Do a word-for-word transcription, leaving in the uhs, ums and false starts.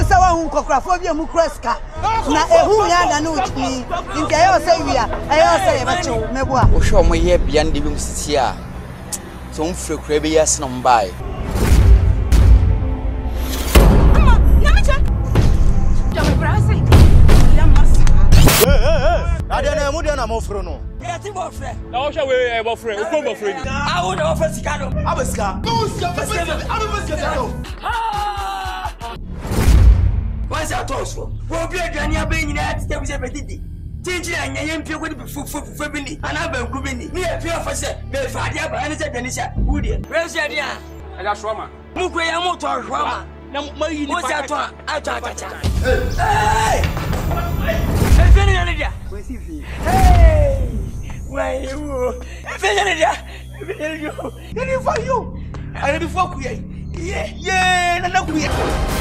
say wa hu kokkrafo bi mu kreska na ehu ya da no utini nti ayo say wi a ayo say e ba chew mebo a wo hwe omo ye bia ndi bi musisi a so mfre kura be yes no mbae ama na me che ya me brase ya masa eh eh ade na mu de na mo fro no ya ti bo fre na wo hwe we e bo fre uko bo fre ni a wo na wo fa sika no abasika no sika fa sika abasika no what's that also wo bi aduane abe nyina ati te bi bedidi tinji anya ye mpie ko di fufu fufu bi ni ana ba nku bi ni ni e fi ofa se be fa ade aba ene se dani sha wudi raise ade a ala shoma mu ko ya mo to hwama na mayi ni pa ato ato akacha eh e fi ni na dia we si fi hey why you e fi ni dia e fi ni you ni for you ani bi fo ku ye ye na na ku ye